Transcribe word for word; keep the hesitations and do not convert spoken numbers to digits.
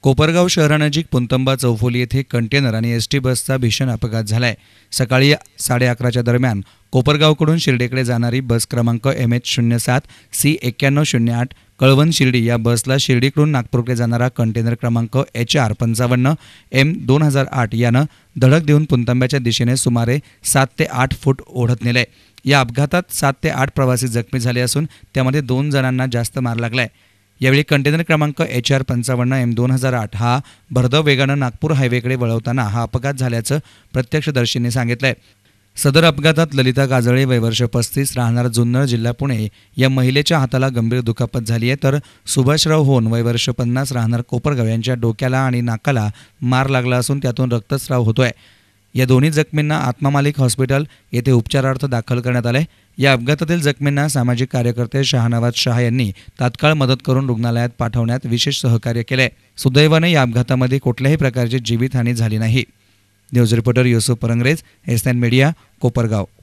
कोपरगाव शहरानजीक पुंतंबा चौफुली येथे कंटेनर आणि S T बसचा भीषण अपघात झालाय। सकाळी साडे अकराच्या दरम्यान कोपरगावकडून शिर्डीकडे जाणारी बस क्रमांक एम एच शून्य सात सी एक्क्याण्णव शून्य आठ कळवण शिर्डी या बसला शिर्डीकडून नागपूरकडे जाणारा कंटेनर क्रमांक एच आर पंचावन्न एम दोन हजार आठ यानं धडक देऊन पुंतंब्याच्या दिशेने सुमारे सात ते आठ फूट ओढत नेले। या अपघातात सात ते आठ प्रवासी जखमी झाले असून त्यामध्ये दोन जणांना जास्त मार लागलाय। यावेळी कंटेनर क्रमांक एच आर पंचावन्न एम दोन हजार आठ हा भरधाव वेगानं नागपूर हायवेकडे वळवताना हा अपघात झाल्याचं प्रत्यक्षदर्शींनी सांगितलंय। सदर अपघातात ललिता काजळे वय वर्ष पस्तीस राहणार जुन्नर जिल्हा पुणे या महिलेच्या हाताला गंभीर दुखापत झाली आहे, तर सुभाषराव होन वय वर्ष पन्नास राहणार कोपरगाव यांच्या डोक्याला आणि नाकाला मार लागला असून त्यातून रक्तस्राव होतोय। या दोन्ही जखमींना आत्मा मालिक हॉस्पिटल येथे उपचारार्थ दाखल करण्यात आले। या अपघातातील जखमींना सामाजिक कार्यकर्ते शाहनवाज शाह यांनी तात्काळ मदत करून रुग्णालयात पाठवण्यात विशेष सहकार्य केले। सुदैवाने या अपघातामध्ये कुठल्याही प्रकारची जीवितहानी झाली नाही। News reporter Yusuf Parangrez, S nine media, Kopargaon.